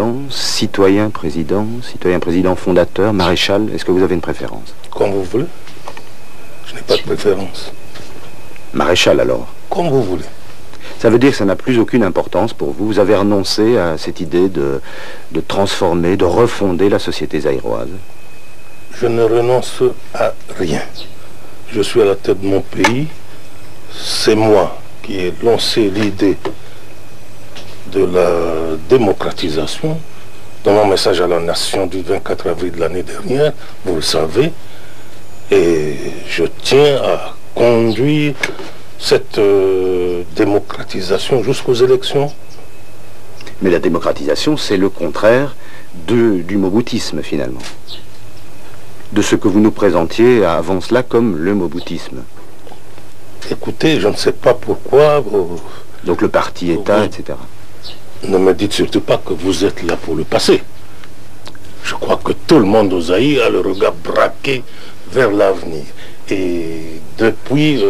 président, citoyen président fondateur, maréchal? Est-ce que vous avez une préférence? Comme vous voulez. Je n'ai pas de préférence. Maréchal alors? Comme vous voulez. Ça veut dire que ça n'a plus aucune importance pour vous. Vous avez renoncé à cette idée de transformer, de refonder la société zaïroise? Je ne renonce à rien. Je suis à la tête de mon pays. C'est moi qui ai lancé l'idée de la démocratisation dans mon message à la nation du 24 avril de l'année dernière, vous le savez. Et je tiens à conduire cette démocratisation jusqu'aux élections. Mais la démocratisation, c'est le contraire du moboutisme, finalement. De ce que vous nous présentiez avant cela comme le moboutisme. Écoutez, je ne sais pas pourquoi... Donc le parti-État, etc. Ne me dites surtout pas que vous êtes là pour le passé. Je crois que tout le monde au Zaïre a le regard braqué vers l'avenir. Et depuis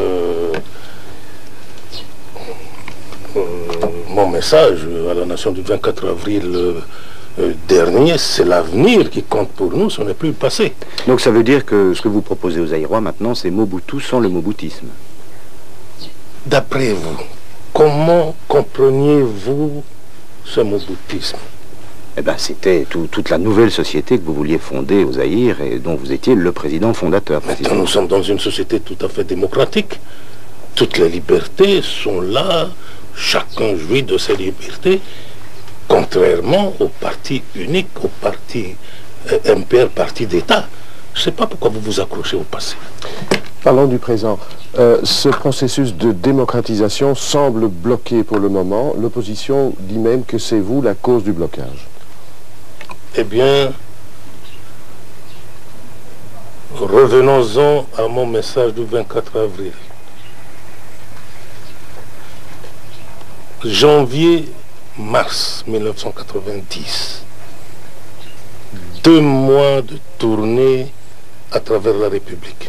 mon message à la nation du 24 avril dernier, c'est l'avenir qui compte pour nous, ce n'est plus le passé. Donc ça veut dire que ce que vous proposez aux Zaïrois maintenant, c'est Mobutu sans le moboutisme. D'après vous, comment compreniez-vous ce moboutisme? Eh bien, c'était toute la nouvelle société que vous vouliez fonder au Zaïre et dont vous étiez le président fondateur. Maintenant, nous sommes dans une société tout à fait démocratique. Toutes les libertés sont là, chacun jouit de ses libertés, contrairement au parti unique, au parti MPR, parti d'État. Je ne sais pas pourquoi vous vous accrochez au passé. Parlons du présent. Ce processus de démocratisation semble bloqué pour le moment. L'opposition dit même que c'est vous la cause du blocage. Eh bien, revenons-en à mon message du 24 avril. Janvier-mars 1990. 2 mois de tournée à travers la République.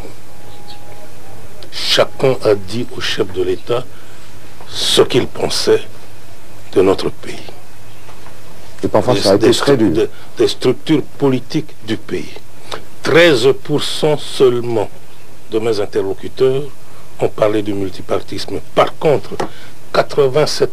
Chacun a dit au chef de l'État ce qu'il pensait de notre pays. Et parfois ça a été très dur. Des structures politiques du pays. 13% seulement de mes interlocuteurs ont parlé du multipartisme. Par contre, 87%,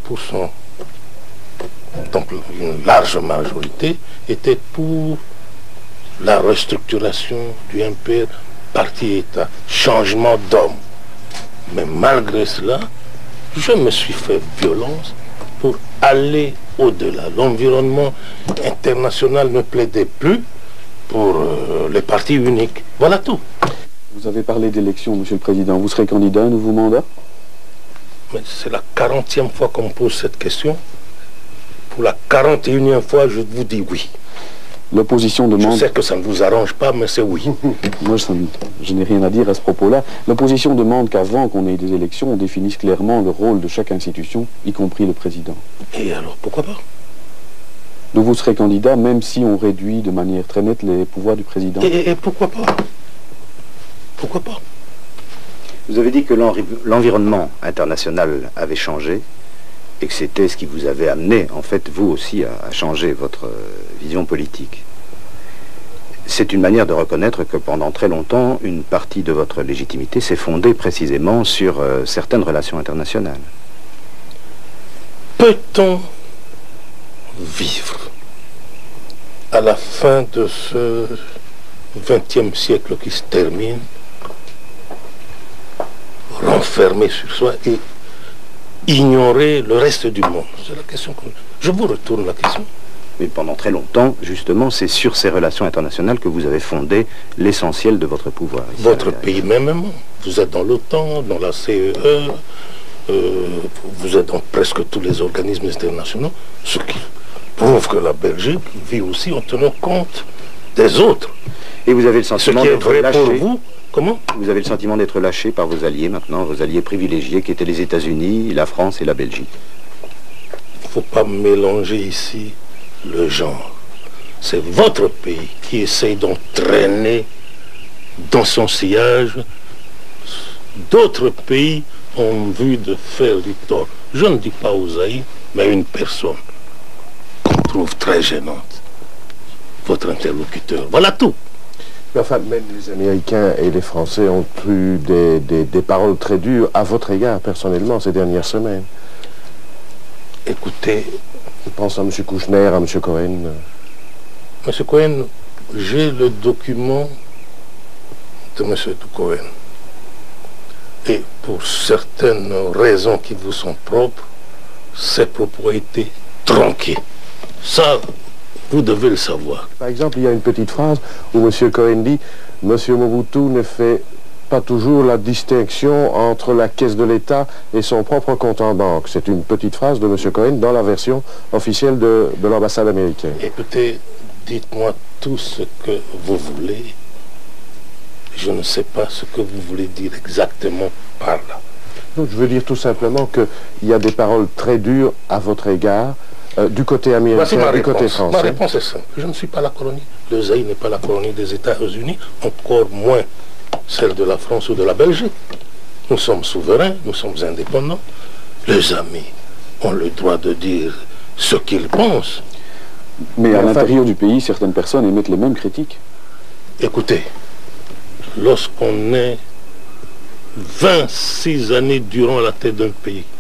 donc une large majorité, était pour la restructuration du MPR, parti-État, changement d'homme. Mais malgré cela, je me suis fait violence pour aller au-delà. L'environnement international ne plaidait plus pour les partis uniques. Voilà tout. Vous avez parlé d'élection, Monsieur le Président. Vous serez candidat à un nouveau mandat? Mais c'est la 40e fois qu'on me pose cette question. Pour la 41e fois, je vous dis oui. L'opposition demande... Je sais que ça ne vous arrange pas, mais c'est oui. Moi, je n'ai rien à dire à ce propos-là. L'opposition demande qu'avant qu'on ait des élections, on définisse clairement le rôle de chaque institution, y compris le président. Et alors, pourquoi pas? Donc vous serez candidat, même si on réduit de manière très nette les pouvoirs du président. Et pourquoi pas? Pourquoi pas? Vous avez dit que l'environnement international avait changé et que c'était ce qui vous avait amené, en fait, vous aussi, à changer votre vision politique. C'est une manière de reconnaître que pendant très longtemps, une partie de votre légitimité s'est fondée précisément sur certaines relations internationales. Peut-on vivre à la fin de ce 20e siècle qui se termine, renfermé sur soi et ignorer le reste du monde? C'est la question que... Je vous retourne la question. Mais pendant très longtemps, justement, c'est sur ces relations internationales que vous avez fondé l'essentiel de votre pouvoir. Votre pays même, vous êtes dans l'OTAN, dans la CEE, vous êtes dans presque tous les organismes internationaux, ce qui prouve que la Belgique vit aussi en tenant compte des autres. Et vous avez le sentiment d'être lâché. Pour vous, comment? Vous avez le sentiment d'être lâché par vos alliés maintenant, vos alliés privilégiés qui étaient les États-Unis, la France et la Belgique. Il ne faut pas mélanger ici le genre. C'est votre pays qui essaye d'entraîner dans son sillage d'autres pays en vue de faire du tort. Je ne dis pas aux Zaïre, mais à une personne. trouve très gênante. Votre interlocuteur. Voilà tout. Mais enfin, même les Américains et les Français ont eu des paroles très dures à votre égard, personnellement, ces dernières semaines. Écoutez, Je pense à M. Kouchner, à M. Cohen. M. Cohen, j'ai le document de M. Cohen. Et pour certaines raisons qui vous sont propres, ces propos ont été tronqués. Ça, vous devez le savoir. Par exemple, il y a une petite phrase où M. Cohen dit « M. Mobutu ne fait pas toujours la distinction entre la caisse de l'État et son propre compte en banque ». C'est une petite phrase de M. Cohen dans la version officielle de l'ambassade américaine. Écoutez, dites-moi tout ce que vous voulez. Je ne sais pas ce que vous voulez dire exactement par là. Donc, je veux dire tout simplement qu'il y a des paroles très dures à votre égard, du côté américain, du côté français. Ma réponse est simple. Je ne suis pas la colonie. Le Zaïre n'est pas la colonie des États-Unis, encore moins celle de la France ou de la Belgique. Nous sommes souverains, nous sommes indépendants. Les amis ont le droit de dire ce qu'ils pensent. Mais à l'intérieur du pays, certaines personnes émettent les mêmes critiques. Écoutez, lorsqu'on est 26 années durant la tête d'un pays,